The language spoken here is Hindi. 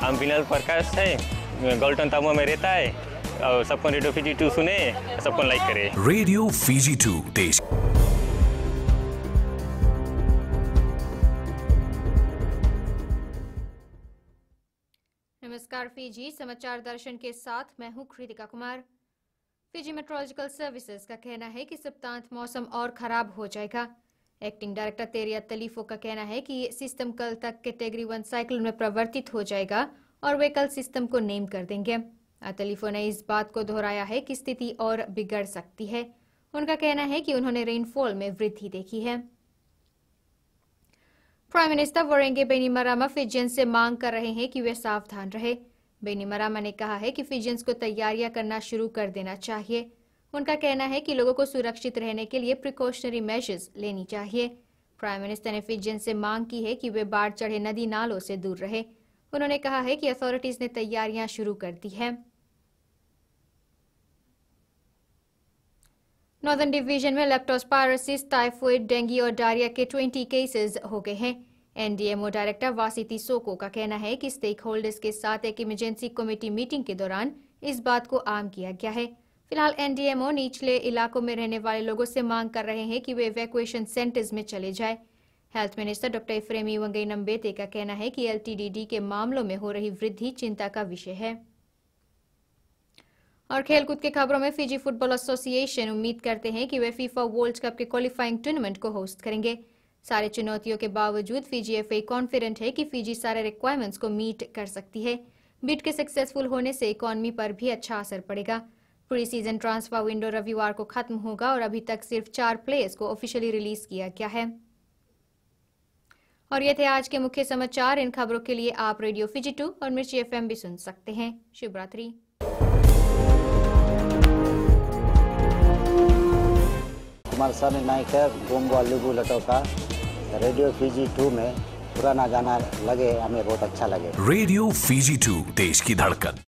हम विनल प्रकाश है, गोल्टन तामो में रहता है और सबको रेडियो फीजी 2 सुने, सबको लाइक करे। रेडियो फीजी 2 देश। नमस्कार, फीजी समाचार दर्शन के साथ मैं हूं Kritika Kumar. Fiji meteorological services का कहना है कि सप्तांत मौसम और खराब हो जाएगा। एक्टिंग डायरेक्टर तेरिया तलीफो का कहना है कि सिस्टम कल तक कैटेगरी 1 साइक्लोन में परिवर्तित हो जाएगा और वे कल सिस्टम को नेम कर देंगे। तलीफो ने इस बात को दोहराया है कि स्थिति और बिगड़ सकती है। उनका कहना है कि उन्होंने रेनफॉल में वृद्धि देखी है। प्राइम मिनिस्टर वरेंगे बेनिमरामा फिजियंस से मांग कर रहे हैं कि वे सावधान रहे। बेनिमरामा ने कहा है कि फिजियंस को तैयारियां करना शुरू कर देना चाहिए। उनका कहना है कि लोगों को सुरक्षित रहने के लिए प्रिकॉशनरी मेजर्स लेनी चाहिए। प्राइम मिनिस्टर ने फिजियंस से मांग की है कि वे बाढ़ चढ़े नदी नालों से दूर रहे। उन्होंने कहा है कि अथॉरिटीज ने तैयारियां शुरू कर दी है। नॉर्दर्न डिवीजन में लेप्टोस्पायरोसिस, टाइफाइड, डेंगू और डायरिया के 20 केसेस हो गए हैं। एनडीएमओ डायरेक्टर वासिती सोको का कहना है कि स्टेक होल्डर्स के साथ एक इमरजेंसी कमेटी मीटिंग के दौरान इस बात को आम किया गया है। फिलहाल एनडीएमओ निचले इलाकों में रहने वाले लोगों से मांग कर रहे हैं कि वे इवैक्यूएशन सेंटर्स में चले जाएं। Health minister doctor Ifereimi Waqainabete का कहना है कि एलटीडीडी के मामलों में हो रही वृद्धि चिंता का विषय है। और खेलकूद की खबरों में फीजी फुटबॉल एसोसिएशन उम्मीद करते हैं कि वे फीफा वर्ल्ड कप के क्वालिफाइंग टूर्नामेंट को होस्ट करेंगे। सारे चुनौतियों के बावजूद फीजी एफए कॉन्फिडेंट है कि फीजी सारे रिक्वायरमेंट्स को मीट कर सकती है। बिड के सक्सेसफुल होने से इकोनॉमी पर भी अच्छा असर पड़ेगा। प्री सीजन ट्रांसफर विंडो रविवार को खत्म होगा और अभी तक सिर्फ 4 प्लेयर्स को ऑफिशियली रिलीज किया गया है। और ये थे आज के मुख्य समाचार। इन खबरों के लिए आप रेडियो फीजी 2 और मिर्ची एफएम भी सुन सकते हैं। शुभ रात्रि। हमारे सामने नायक है गोंगो अल्लुगु लटोका। रेडियो फीजी 2 में पुराना गाना लगे, हमें बहुत अच्छा लगे। रेडियो फीजी 2 देश की धड़कन।